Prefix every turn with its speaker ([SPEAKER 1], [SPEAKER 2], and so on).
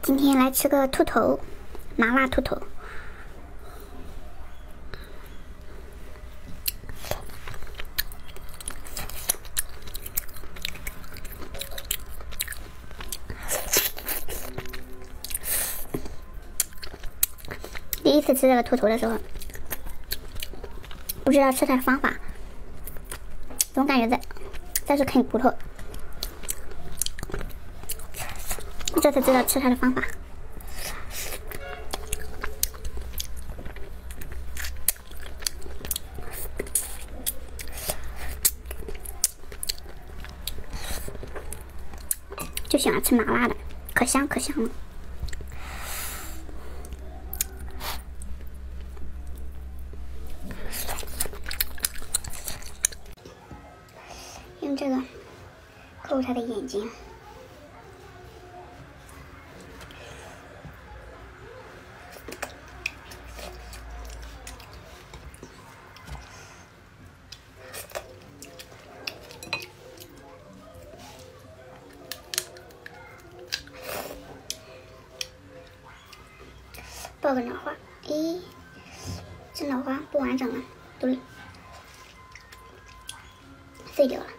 [SPEAKER 1] 今天来吃个兔头，麻辣兔头。第一次吃这个兔头的时候，不知道吃它的方法，总感觉在这啃骨头。这次知道吃它的方法。就喜欢吃麻辣的，可香可香了。用这个抠它的眼睛。爆个脑花，咦，这脑花不完整了，都碎掉了。